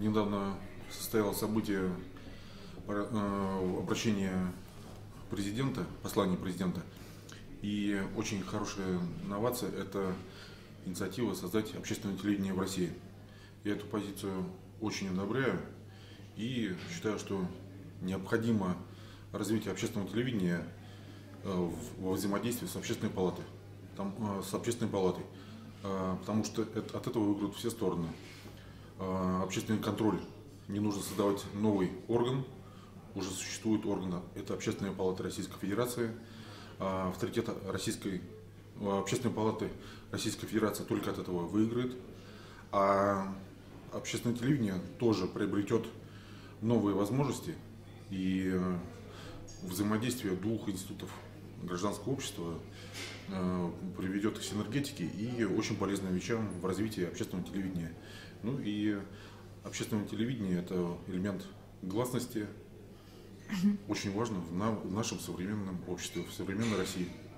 Недавно состоялось событие обращения президента, послания президента. И очень хорошая инновация – это инициатива создать общественное телевидение в России. Я эту позицию очень одобряю и считаю, что необходимо развитие общественного телевидения во взаимодействии с общественной палатой. Потому что от этого выиграют все стороны. Общественный контроль. Не нужно создавать новый орган, уже существует орган, это Общественная палата Российской Федерации. Авторитет Общественной палаты Российской Федерации только от этого выиграет. А общественное телевидение тоже приобретет новые возможности, и взаимодействие двух институтов гражданского общества приведет к синергетике и очень полезным вещам в развитии общественного телевидения. Ну и общественное телевидение – это элемент гласности, очень важно в нашем современном обществе, в современной России.